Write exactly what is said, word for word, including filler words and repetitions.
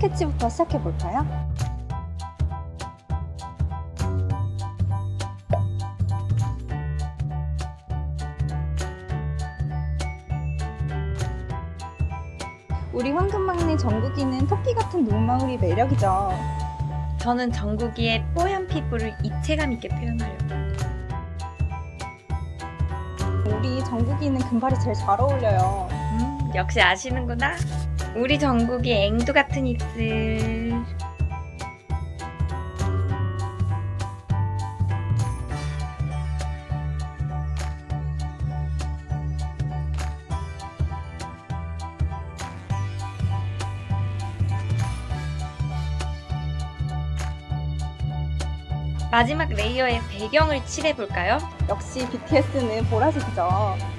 스케치부터 시작해볼까요? 우리 황금막내 정국이는 토끼 같은 눈망울이 매력이죠. 저는 정국이의 뽀얀 피부를 입체감 있게 표현하려고. 우리 정국이는 금발이 제일 잘 어울려요. 음, 역시 아시는구나. 우리 정국이 앵두 같은 입술. 마지막 레이어에 배경을 칠해볼까요? 역시 비티에스는 보라색이죠.